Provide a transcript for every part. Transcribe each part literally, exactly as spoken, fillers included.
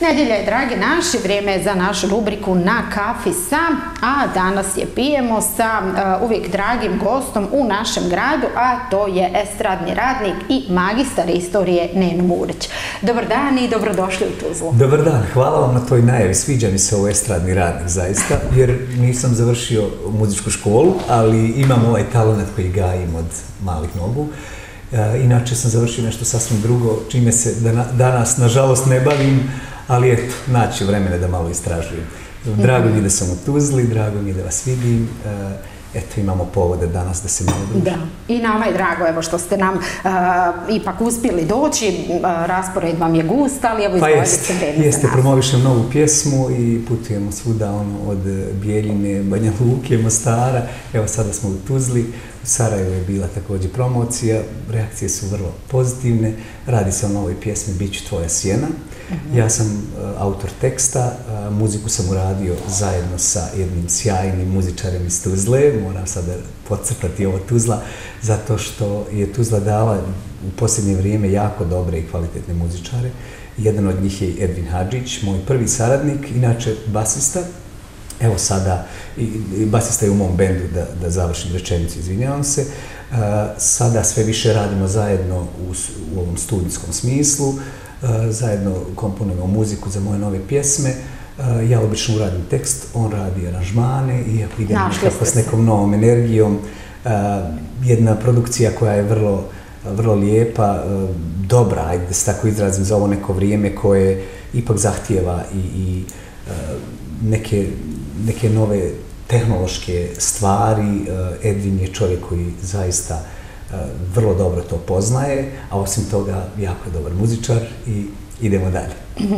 Nedjelja je, dragi naši, vrijeme je za našu rubriku Na kafi sa, a danas je pijemo sa uh, uvijek dragim gostom u našem gradu, a to je estradni radnik i magistar istorije Neno Murić. Dobar dan i dobrodošli u Tuzlu. Dobar dan, hvala vam na toj najavi, sviđa mi se ovo estradni radnik zaista, jer nisam završio muzičku školu, ali imam ovaj talent koji gajim od malih nogu. Inače sam završio nešto sasvim drugo, čime se danas nažalost ne bavim, ali eto, naći vremena da malo istražujem. Drago mi je da sam u Tuzli, drago mi je da vas vidim, eto imamo povode danas da se malo družimo. Da, i nama je drago evo što ste nam uh, ipak uspjeli doći, uh, raspored vam je gust, ali evo izdvojili ste vreme za nas. Jeste, promovišem novu pjesmu i putujemo svuda ono, od Bijeljine, Banja Luke, Mostara, evo sada smo u Tuzli. U Sarajevu je bila također promocija, reakcije su vrlo pozitivne, radi se o novoj pjesmi Biću tvoja sjena. Uh-huh. Ja sam uh, autor teksta, uh, muziku sam uradio zajedno sa jednim sjajnim muzičarem iz Tuzle, moram sada podcrtati ovo Tuzla, zato što je Tuzla dala u posljednje vrijeme jako dobre i kvalitetne muzičare. Jedan od njih je Edvin Hadžić, moj prvi saradnik, inače basista. Evo sada, i, i basista je u mom bendu, da, da završim rečenicu, izvinjavam se. Uh, sada sve više radimo zajedno u, u ovom studijskom smislu, uh, zajedno komponujemo muziku za moje nove pjesme. Uh, ja obično uradim tekst, on radi aranžmane i ako idem nekako s nekom novom energijom, uh, jedna produkcija koja je vrlo, vrlo lijepa, uh, dobra, ajde da se tako izrazim, za ovo neko vrijeme koje ipak zahtijeva i, i uh, neke neke nove tehnološke stvari. Edvin je čovjek koji zaista vrlo dobro to poznaje, a osim toga jako je dobar muzičar i idemo dalje.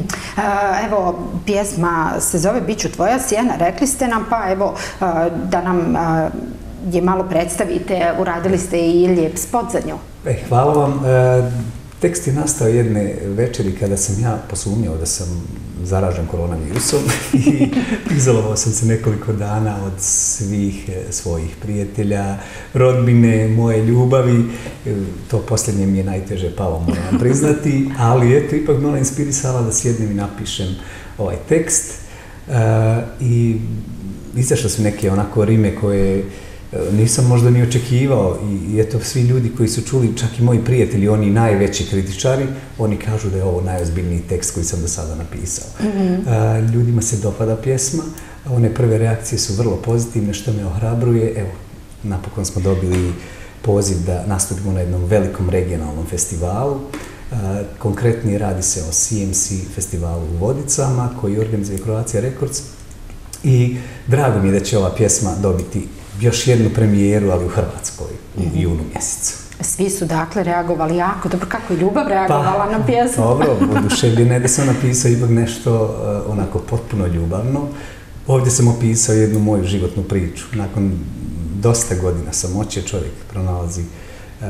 Evo, pjesma se zove Biću tvoja sjena, rekli ste nam, pa evo da nam je malo predstavite, uradili ste i lijep spot za nju. E, hvala vam. Tekst je nastao jedne večeri kada sam ja posumnjao da sam zaražen koronavirusom i izolovao sam se nekoliko dana od svih svojih prijatelja, rodbine, moje ljubavi. To posljednje mi je najteže palo, moram priznati, ali eto, ipak me ona inspirisala da sjednem i napišem ovaj tekst. Uh, I izašle su neke onako rime koje nisam možda ni očekivao i eto, svi ljudi koji su čuli, čak i moji prijatelji, oni najveći kritičari, oni kažu da je ovo najozbiljniji tekst koji sam do sada napisao. Mm-hmm. Uh, ljudima se dopada pjesma, one prve reakcije su vrlo pozitivne, što me ohrabruje. Evo, napokon smo dobili poziv da nastupimo na jednom velikom regionalnom festivalu. Uh, konkretnije radi se o C M C festivalu u Vodicama, koji organizuje Croatia Records. I drago mi je da će ova pjesma dobiti još jednu premijeru, ali u Hrvatskoj, u mm-hmm. junu mjesecu. Svi su dakle reagovali jako dobro, kako je ljubav reagovala pa, na pjesmu. Dobro, oduševljene da sam napisao ipak nešto uh, onako potpuno ljubavno. Ovdje sam opisao jednu moju životnu priču. Nakon dosta godina samoće čovjek pronalazi uh,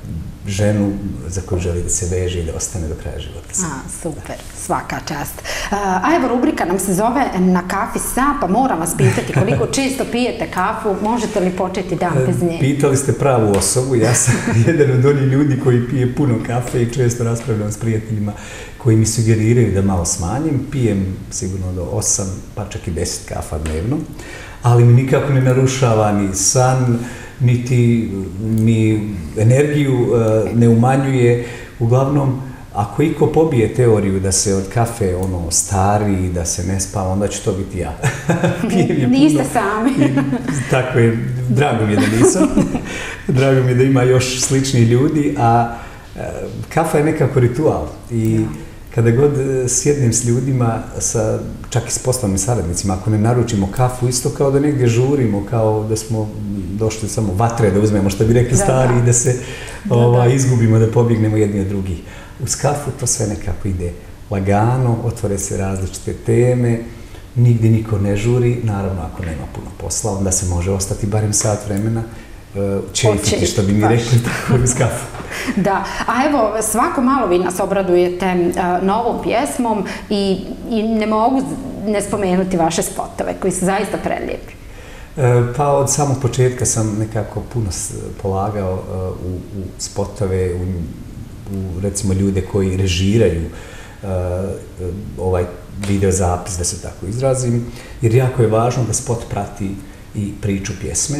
ženu za koju želi da se veže i da ostane do kraja života. A, super, svaka čast. A evo, rubrika nam se zove Na kafi sa, pa moram vas pitati koliko često pijete kafu, možete li početi dan bez nje? Pitali ste pravu osobu, ja sam jedan od onih ljudi koji pije puno kafe i često raspravljam s prijateljima koji mi sugeriraju da malo smanjim. Pijem sigurno do osam, pa čak i deset kafa dnevno, ali mi nikako ne narušava ni san, niti mi energiju uh, ne umanjuje. Uglavnom, ako iko pobije teoriju da se od kafe ono stari, da se ne spava, onda će to biti ja. je Niste puno, sami. I, tako je, drago mi je da nisam. Drago mi je da ima još slični ljudi, a uh, kafa je nekako ritual. I ja. Kada god sjednem s ljudima, sa, čak i s poslovnim saradnicima, ako ne naručimo kafu, isto kao da negdje žurimo, kao da smo došli samo vatre da uzmemo, što bi rekli da, stari, da. I da se da, ova, da. izgubimo, da pobjegnemo jedni od drugih. Uz kafu to sve nekako ide lagano, otvore se različite teme, nigdje niko ne žuri, naravno ako nema puno posla, onda se može ostati barem sat vremena, čefiti, što bi mi baš rekli, tako uz kafu. Da, a evo, svako malo vi nas obradujete uh, novom pjesmom i, i ne mogu ne spomenuti vaše spotove koji su zaista prelijepi. E, pa od samog početka sam nekako puno polagao uh, u, u spotove, u, u recimo ljude koji režiraju ovaj video zapis, da se tako izrazim, jer jako je važno da spot prati i priču pjesme.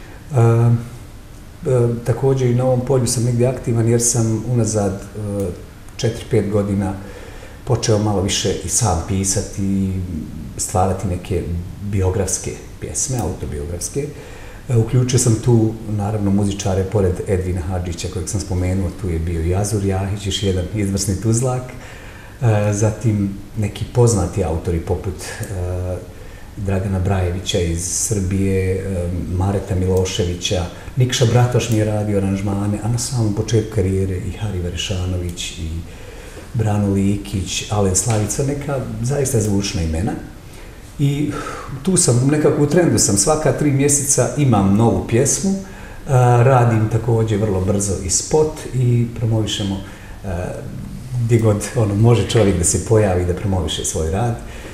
Također i na ovom polju sam negdje aktivan jer sam unazad četiri pet godina počeo malo više i sam pisati i stvarati neke biografske pjesme, autobiografske. Uključio sam tu, naravno, muzičare, pored Edvina Hadžića, kojeg sam spomenuo, tu je bio i Azur Jahić, još jedan izvrsni tuzlak. Zatim neki poznati autori poput Dragana Brajevića iz Srbije, Mareta Miloševića, Nikša Bratoš mi je radio aranžmane, a na samom početku karijere i Hari Varešanović i Brano Likić, Alen Slavica, neka zaista zvučna imena. I tu sam, nekako u trendu sam, svaka tri mjeseca imam novu pjesmu, radim također vrlo brzo i spot i promovišemo gdje god ono, može čovjek da se pojavi, da promoviše svoj rad.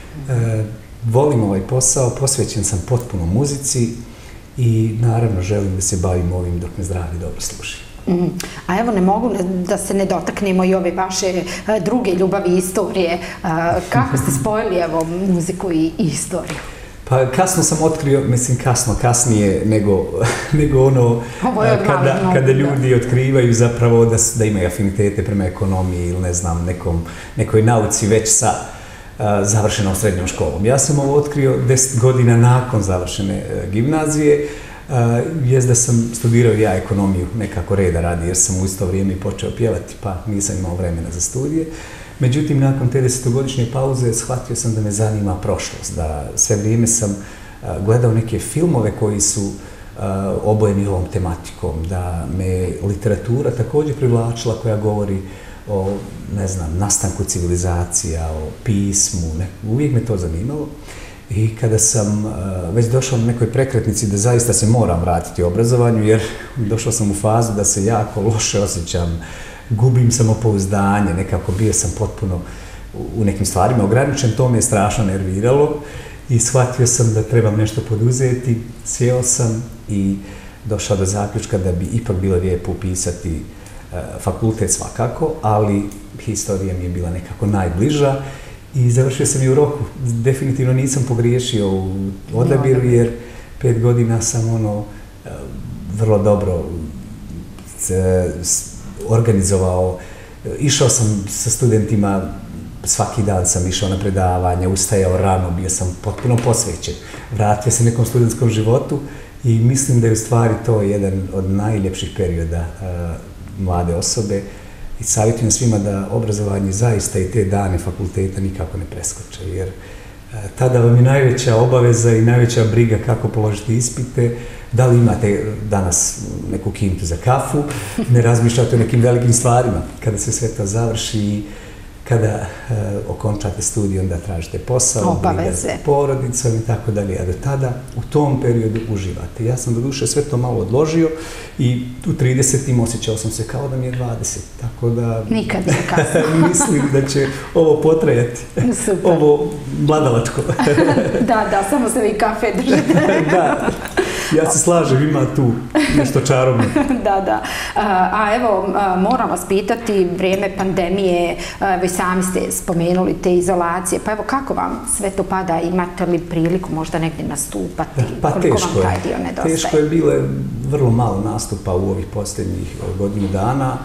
Volim ovaj posao, posvećen sam potpuno muzici i naravno želim da se bavim ovim dok me zdravlje dobro služi. Mm. A evo ne mogu da se ne dotaknemo i ove vaše druge ljubavi i istorije. Kako ste spojili evo muziku i istoriju? Pa kasno sam otkrio, mislim kasno, kasnije nego, nego ono kada, kada ljudi otkrivaju zapravo da, da imaju afinitete prema ekonomiji ili ne znam, nekom, nekoj nauci već sa uh, završenom srednjom školom. Ja sam ovo otkrio deset godina nakon završene uh, gimnazije, uh, jest da sam studirao ja ekonomiju nekako reda radi jer sam u isto vrijeme počeo pjevati pa nisam imao vremena za studije. Međutim, nakon te desetogodišnje pauze shvatio sam da me zanima prošlost, da sve vrijeme sam gledao neke filmove koji su obojeni ovom tematikom, da me literatura također privlačila koja govori o, ne znam, nastanku civilizacija, o pismu, ne, uvijek me to zanimalo. I kada sam već došao na nekoj prekretnici da zaista se moram vratiti obrazovanju, jer došao sam u fazu da se jako loše osjećam, gubim samopouzdanje, nekako bio sam potpuno u nekim stvarima ograničen, to me je strašno nerviralo i shvatio sam da trebam nešto poduzeti, sjeo sam i došao do zaključka da bi ipak bilo lijepo upisati fakultet svakako, ali historija mi je bila nekako najbliža i završio sam i u roku. Definitivno nisam pogriješio u odabiru jer pet godina sam ono vrlo dobro organizovao, išao sam sa studentima, svaki dan sam išao na predavanja, ustajao rano, bio sam potpuno posvećen. Vratio se nekom studentskom životu i mislim da je u stvari to jedan od najljepših perioda uh, mlade osobe i savjetujem svima da obrazovanje zaista i te dane fakulteta nikako ne preskoče, jer uh, tada vam je najveća obaveza i najveća briga kako položiti ispite. Da li imate danas neku kintu za kafu, ne razmišljate o nekim velikim stvarima. Kada se sve to završi, kada uh, okončate studij, onda tražite posao, briga za porodicom i tako dalje. A do tada u tom periodu uživate. Ja sam do duše sve to malo odložio i u tridesetim osjećao sam se kao da mi je dvadeset. Tako da nikad nije kasno. Mislim da će ovo potrajati. Super. Ovo mladalačko. Da, da, samo se vi kafe držite. Da. Ja se slažem, ima tu nešto čarobno. Da, da. A evo, moram vas pitati, vrijeme pandemije, vi sami ste spomenuli te izolacije, pa evo kako vam sve to pada, imate li priliku možda negdje nastupati? Pa koliko teško vam taj dio nedostaje? Teško je bilo vrlo malo nastupa u ovih posljednjih godinu dana.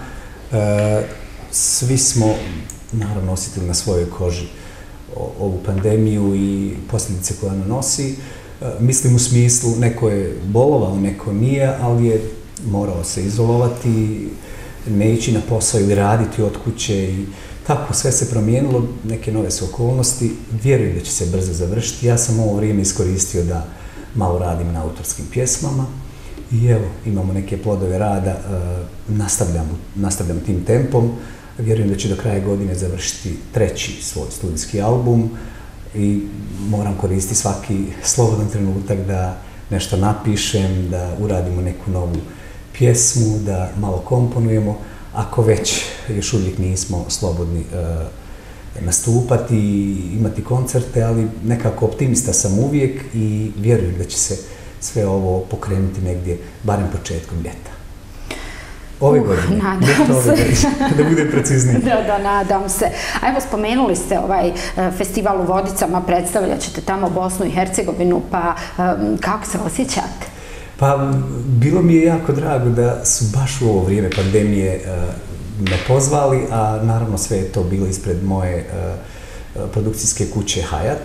Svi smo, naravno, osjetili na svojoj koži ovu pandemiju i posljedice koje ona nosi. Mislim u smislu, neko je bolovao, neko nije, ali je morao se izolovati, ne ići na posao ili raditi od kuće i tako, sve se promijenilo, neke nove su okolnosti, vjerujem da će se brzo završiti. Ja sam ovo vrijeme iskoristio da malo radim na autorskim pjesmama i evo, imamo neke plodove rada, nastavljam, nastavljam tim tempom, vjerujem da će do kraja godine završiti treći svoj studijski album, i moram koristiti svaki slobodan trenutak da nešto napišem, da uradimo neku novu pjesmu, da malo komponujemo, ako već još uvijek nismo slobodni uh, nastupati i imati koncerte, ali nekako optimista sam uvijek i vjerujem da će se sve ovo pokrenuti negdje, barem početkom ljeta. Ove Uh, godine. nadam Ljeto ove se. godine, da bude precizniji. Da, da, nadam se. A evo, spomenuli ste ovaj e, festival u Vodicama, predstavljat ćete tamo Bosnu i Hercegovinu, pa e, kako se osjećate? Pa, bilo mi je jako drago da su baš u ovo vrijeme pandemije e, me pozvali, a naravno sve je to bilo ispred moje e, produkcijske kuće Hayat.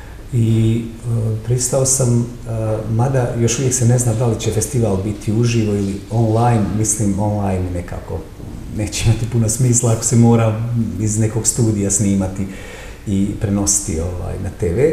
I e, pristao sam, e, mada još uvijek se ne zna da li će festival biti uživo ili online, mislim online nekako neće imati puno smisla ako se mora iz nekog studija snimati i prenositi ovaj, na te ve.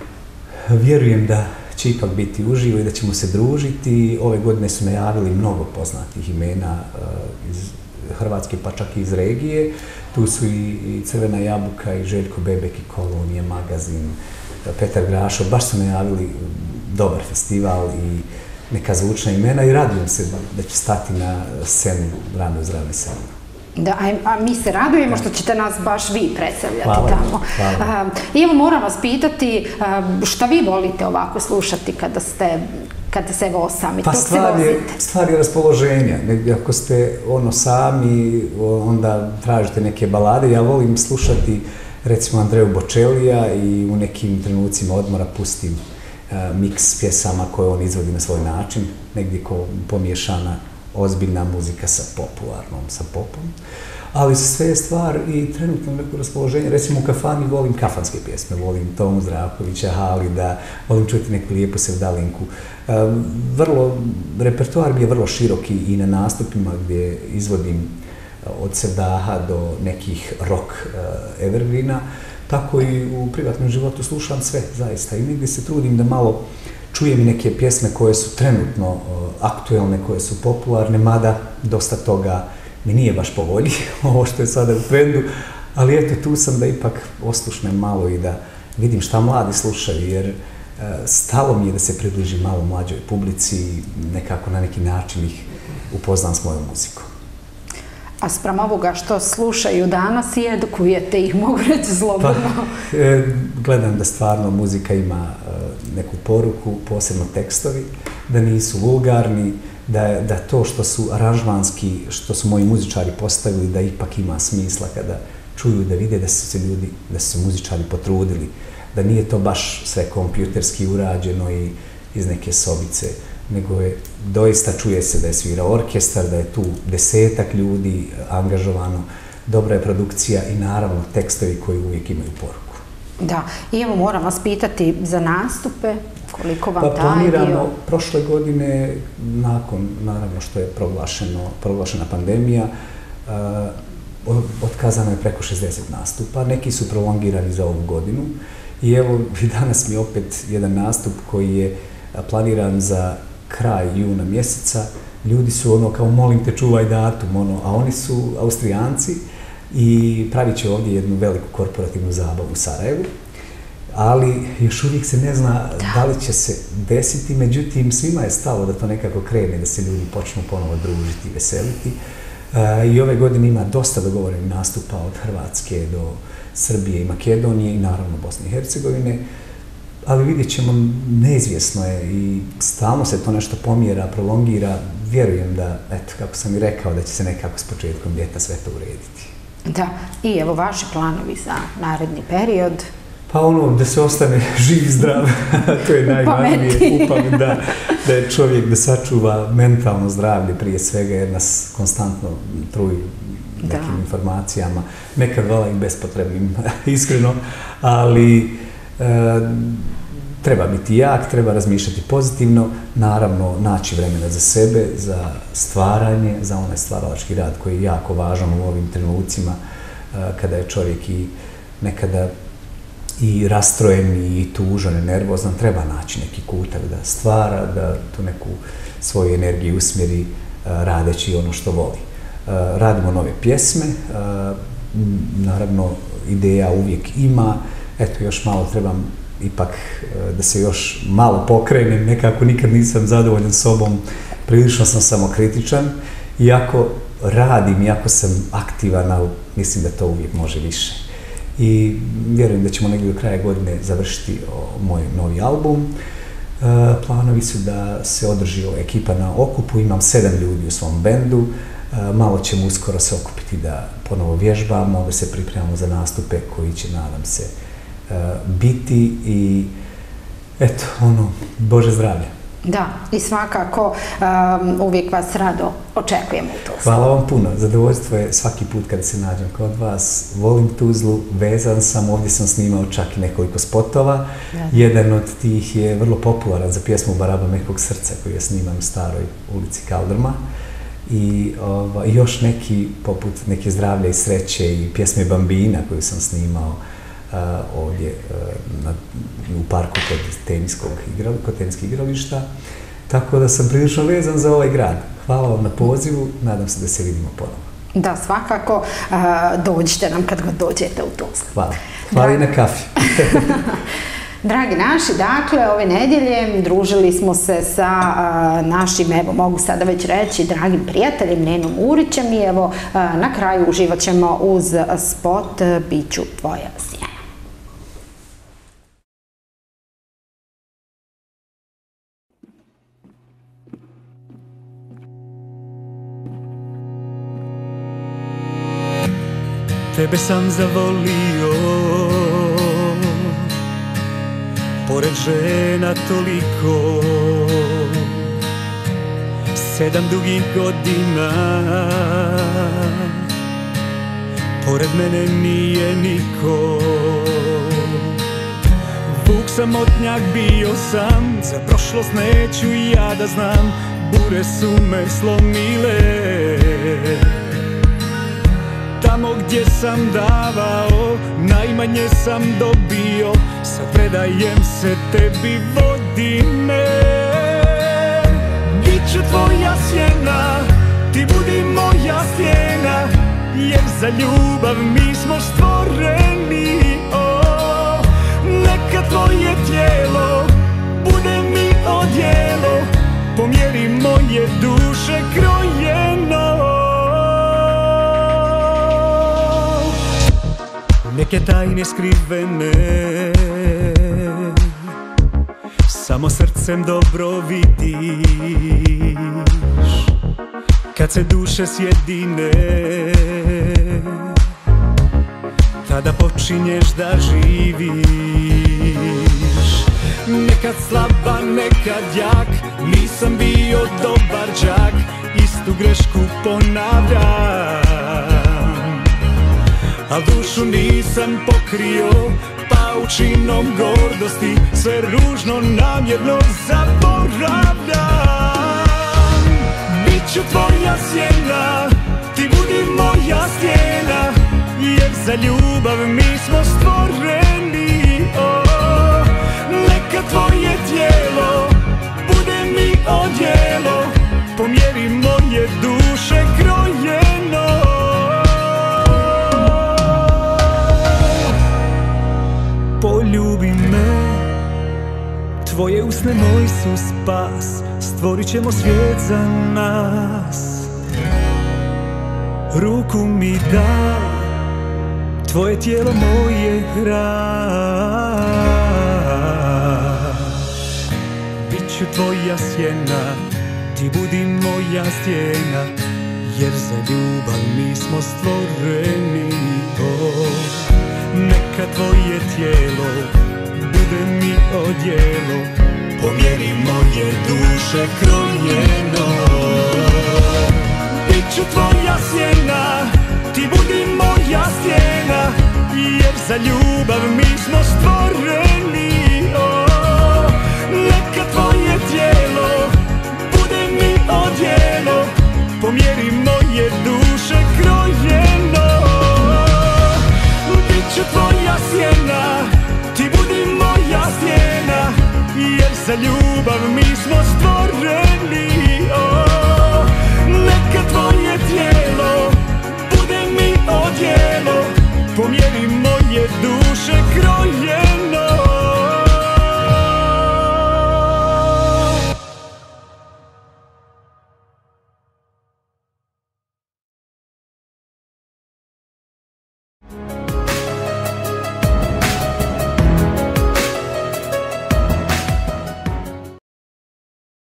Vjerujem da će ipak biti uživo i da ćemo se družiti. Ove godine su najavili mnogo poznatih imena uh, iz Hrvatske, pa čak i iz regije. Tu su i, i Crvena jabuka, i Željko Bebek, i Kolonije, Magazin, Petar Grašo. Baš su najavili dobar festival i neka zvučna imena i radujem se da će stati na scenu rame uz rame sa mnom. Da, a mi se radujemo što ćete nas baš vi predstavljati hvala, tamo. Hvala. I evo, moram vas pitati šta vi volite ovako slušati kada ste kada se evo sami pa stvar je, stvar je raspoloženja. Negdje ako ste ono sami, onda tražite neke balade. Ja volim slušati recimo Andreju Bočelija i u nekim trenucima odmora pustim uh, miks pjesama koje on izvodi na svoj način, negdje ko pomiješana ozbiljna muzika sa popularnom, sa popom. Ali sve je stvar i trenutno neko raspoloženje. Recimo u kafani volim kafanske pjesme, volim Tomu Zdravkovića, Halida, volim čuti neku lijepu sevdalinku. Vrlo, repertoar mi je vrlo široki i na nastupima gdje izvodim od sevdaha do nekih rock evergreena, tako i u privatnom životu slušam sve, zaista. I negdje se trudim da malo čujem i neke pjesme koje su trenutno uh, aktuelne, koje su popularne, mada dosta toga mi nije baš po volji, ovo što je sada u trendu, ali eto, tu sam da ipak oslušnem malo i da vidim šta mladi slušaju, jer uh, stalo mi je da se približim malo mlađoj publici i nekako na neki način ih upoznam s mojom muzikom. A sprem ovoga što slušaju danas i edukujete ih, mogu reći slobodno? Pa, e, gledam da stvarno muzika ima e, neku poruku, posebno tekstovi, da nisu vulgarni, da, da to što su aranžmanski, što su moji muzičari postavili, da ipak ima smisla kada čuju, da vide da su se ljudi, da su se muzičari potrudili, da nije to baš sve kompjuterski urađeno i iz neke sobice, nego je doista čuje se da je svira orkestar, da je tu desetak ljudi angažovano, dobra je produkcija i naravno tekstovi koji uvijek imaju poruku. Da, i evo moram vas pitati za nastupe, koliko vam pa, taj planiramo dio? Prošle godine, nakon naravno što je proglašeno, proglašena pandemija, uh, otkazano je preko šezdeset nastupa, neki su prolongirani za ovu godinu i evo i danas mi opet jedan nastup koji je planiran za kraj juna mjeseca. Ljudi su ono kao molim te čuvaj datum, ono, a oni su Austrijanci i pravit će ovdje jednu veliku korporativnu zabavu u Sarajevu, ali još uvijek se ne zna da. da li će se desiti, međutim svima je stalo da to nekako krene, da se ljudi počnu ponovo družiti i veseliti. E, I ove godine ima dosta dogovorenih nastupa od Hrvatske do Srbije i Makedonije i naravno Bosne i Hercegovine. Ali vidjet ćemo, neizvjesno je i stalno se to nešto pomjera, prolongira. Vjerujem da, eto, kako sam i rekao, da će se nekako s početkom ljeta sve to urediti. Da, i evo vaši planovi za naredni period? Pa ono, da se ostane živ i zdrav, to je najvažnije, upam da, da je čovjek da sačuva mentalno zdravlje prije svega, jer nas konstantno truju nekim da. informacijama, nekad vala i bespotrebnim, iskreno, ali e, treba biti jak, treba razmišljati pozitivno, naravno naći vremena za sebe, za stvaranje, za onaj stvaralački rad koji je jako važan u ovim trenucima e, kada je čovjek i nekada i rastrojen i tužan i nervozan, treba naći neki kutak da stvara, da tu neku svoju energiju usmjeri radeći ono što voli. Radimo nove pjesme, naravno ideja uvijek ima, eto još malo trebam ipak da se još malo pokrenem, nekako nikad nisam zadovoljan sobom, prilično sam samokritičan, iako radim, iako sam aktivan, ali mislim da to uvijek može više. I vjerujem da ćemo negdje do kraja godine završiti o, moj novi album. E, planovi su da se održi ekipa na okupu, imam sedam ljudi u svom bendu, Malo ćemo uskoro se okupiti da ponovo vježbamo, da se pripremamo za nastupe koji će, nadam se, biti i eto, ono, Bože zdravlje. Da, i svakako um, uvijek vas rado očekujemo u Tuzli. Hvala vam puno. Zadovoljstvo je svaki put kada se nađem kod vas. Volim Tuzlu, vezan sam, ovdje sam snimao čak i nekoliko spotova. Ja. Jedan od tih je vrlo popularan za pjesmu Baraba mekog srca koju je sniman u staroj ulici Kaldrma. I ova, još neki, poput neke Zdravlja i sreće i pjesme Bambina koju sam snimao Uh, ovdje uh, na, u parku kod teniskog igrali, kod teniskih igrališta. Tako da sam prilično vezan za ovaj grad. Hvala vam na pozivu, nadam se da se vidimo ponovo. Da, svakako, uh, dođite nam kad god dođete u Tuzlu. Hvala. Hvala i na kafi. Dragi naši, dakle, ove nedjelje družili smo se sa a, našim, evo, mogu sada već reći, dragim prijateljem Nenom Urićem i evo, a, na kraju uživat ćemo uz spot Biću tvoja sjena. Tebe sam zavolio, pored žena toliko, sedam dugih godina, pored mene nije niko. Vuk samotnjak bio sam, za prošlost neću ja da znam, bure su me slomile. Tamo gdje sam davao, najmanje sam dobio, sad predajem se tebi, vodi me. Biću tvoja sjena, ti budi moja stijena, jer za ljubav mi smo stvoreni. Oh, neka tvoje tijelo bude mi odjelo, po mjeri moje duše krojeno. Neke tajne skrivene samo srcem dobro vidiš, kad se duše sjedine, tada počinješ da živiš. Nekad slaba, nekad jak, nisam bio dobar đak, istu grešku ponavljam. Al dušu nisam pokrio paučinom gordosti, sve ružno namjerno zaboravljam. Biću tvoja sjena, ti budi moja stijena, jer za ljubav mi smo stvoreni. Oh, neka tvoje tijelo bude mi odjelo, po mjeri moje duše krojeno. Poljubi me, tvoje usne moj su spas, stvorit ćemo svijet za nas. Ruku mi daj, tvoje tijelo moje hrana. Biću tvoja sjena, ti budi moja stijena, jer za ljubav mi smo stvoreni. Oh, neka tvoje tijelo bude mi odjelo, po mjeri moje duše krojeno. Biću tvoja sjena, ti budi moja stijena, jer za ljubav mi smo stvoreni. Oh, neka tvoje tijelo bude mi odjelo, po mjeri moje duše krojeno.